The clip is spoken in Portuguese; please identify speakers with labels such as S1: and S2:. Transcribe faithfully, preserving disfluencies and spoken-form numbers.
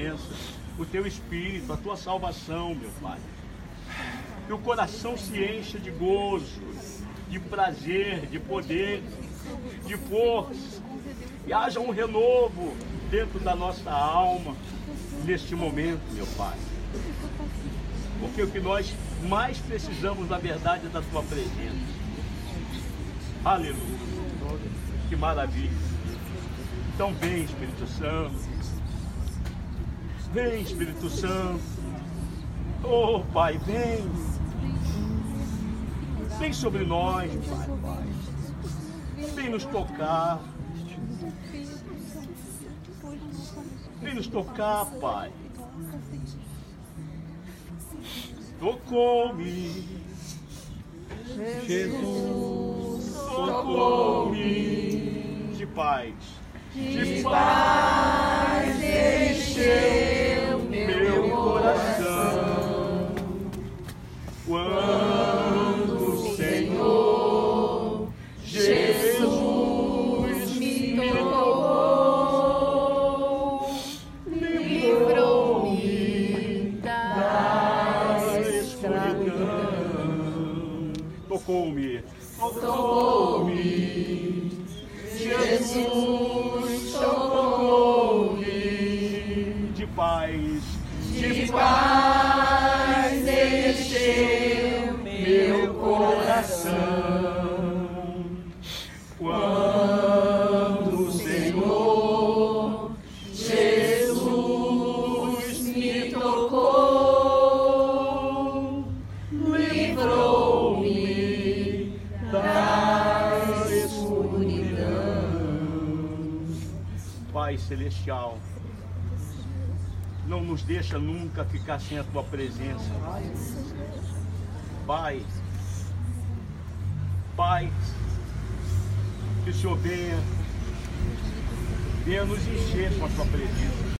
S1: presença, o teu Espírito, a tua salvação, meu Pai. Que o coração se encha de gozo, de prazer, de poder, de força. E haja um renovo dentro da nossa alma neste momento, meu Pai. Porque o que nós mais precisamos, na verdade, é da tua presença. Aleluia. Que maravilha. Então vem, Espírito Santo. Vem, Espírito Santo. Oh, Pai, vem. Vem sobre nós, Pai. Vem nos tocar. Vem nos tocar, Pai. Tocou-me, Jesus, tocou-me de paz, de paz encheu meu coração. Quando o Senhor Jesus me tocou, livrou-me da escuridão. Tocou-me, tocou-me, Jesus tocou-me de paz, de paz encheu meu coração. Quando o Senhor Jesus me tocou, livrou-me da escuridão. Pai Celestial, não nos deixa nunca ficar sem a tua presença. Pai, Pai, que o Senhor venha, venha nos encher com a tua presença.